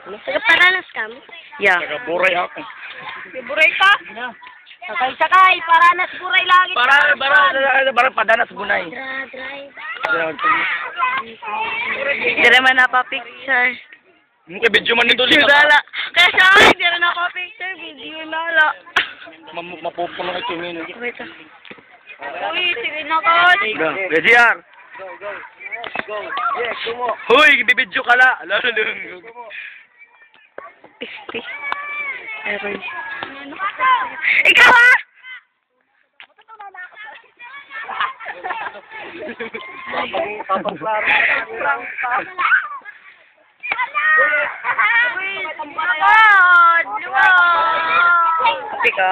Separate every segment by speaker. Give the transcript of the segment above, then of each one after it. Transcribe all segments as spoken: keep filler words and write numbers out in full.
Speaker 1: Taga-Paranas ka mo?
Speaker 2: Yeah.
Speaker 3: Taga-Buray ako.
Speaker 1: Buray ka? Sakay-sakay, Paranas, Buray lagi.
Speaker 3: Para, para, para padanas bunay.
Speaker 1: Drive.
Speaker 2: Dire man na pa picture.
Speaker 3: Mungkin video man nito
Speaker 2: Video
Speaker 3: lika.
Speaker 2: dala. Kaya siya ay dire na pa picture, video dala.
Speaker 3: Mapupuno ito yun.
Speaker 2: Wait.
Speaker 1: Uy, sige na ko.
Speaker 3: Ready R. Hoy, bibidyo ka la. Lalo lang.
Speaker 2: Pisti. Eroy. Ikaw ha! Tapi ka?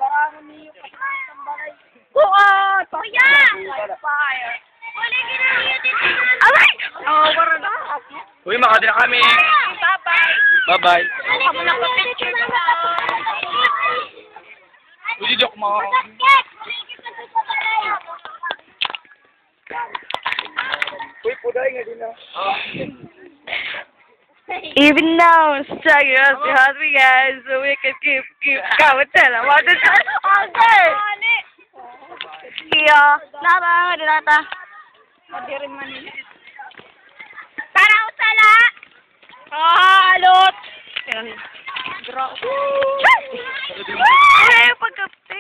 Speaker 1: Buot! Kuya!
Speaker 2: Alay!
Speaker 1: Oh, wala na.
Speaker 3: Uy, makadi na kami.
Speaker 1: Bye-bye.
Speaker 3: Bye-bye.
Speaker 1: Kamu na pa picture ka.
Speaker 3: Uy, di ako mga... Uy, puday nga din na.
Speaker 2: Even now, struggling us to help me guys, so we can keep, keep going. Tell them what to do. Okay! Iya, napa nga din nata?
Speaker 1: Madirin man nila. Tara, usala! Halot! Bro.
Speaker 2: Ay, pagkape.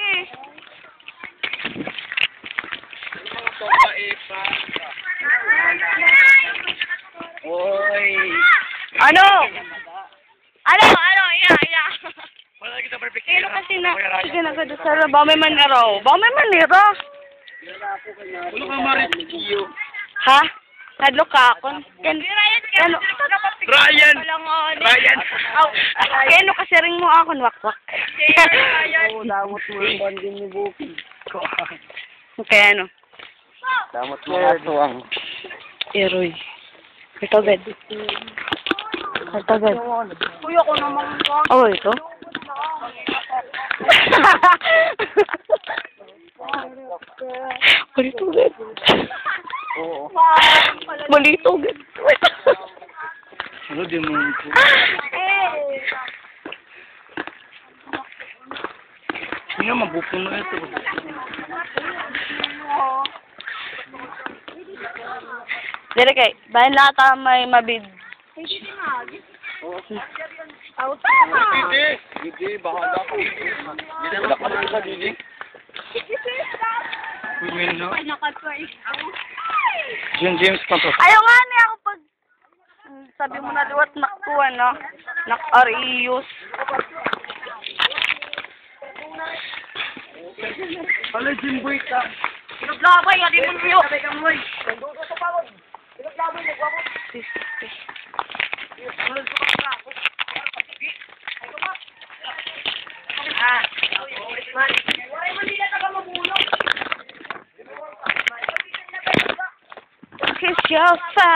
Speaker 3: Uy.
Speaker 2: Ano? Ano? Ano? Iya, iya.
Speaker 3: Wala kita perfect.
Speaker 2: Kailan kasi na, sige na kada sa ba may maniraw. Ba may manira.
Speaker 3: Ulo ka marit.
Speaker 2: Ha? Hadlo ka ako. Ken, ano?
Speaker 3: Ryan! Ryan!
Speaker 2: Aw, keno kasi ring mo ako wakwak.
Speaker 3: Oo, damot mo yung banding ni Buki.
Speaker 2: Kaya ano?
Speaker 3: Damot mo ato ang...
Speaker 2: Eroy. Ito bed. Ito bed.
Speaker 1: Kuya ko naman ko.
Speaker 2: Oh, ito? Balito bed.
Speaker 3: Oo.
Speaker 2: Balito bed.
Speaker 3: Ano din mo? Hindi nga mabupuno ito.
Speaker 2: Dire kay, bayan lata may mabid.
Speaker 3: Didi! Didi, bahala ka. Didi, wala ka na sa Didi. Win no? Jim James pa to.
Speaker 2: Ayaw nga niya ako pag sabi mo na liwat nakuha no? Nak-arius.
Speaker 3: Hala, Jim Boy ka.
Speaker 1: Pinaglabay, adi mo niyo.
Speaker 2: Kiss your face.